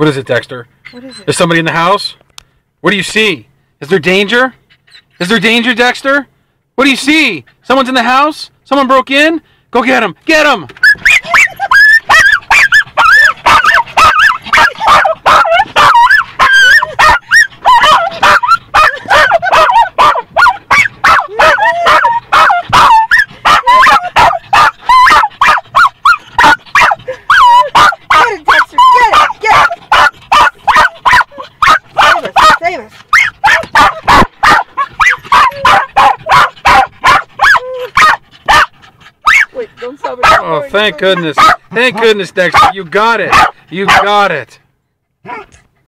What is it, Dexter? What is it? Is somebody in the house? What do you see? Is there danger? Is there danger, Dexter? What do you see? Someone's in the house? Someone broke in? Go get him! Get him! Wait, don't stop it. Oh, thank goodness. Thank goodness, Dexter. You got it. You got it.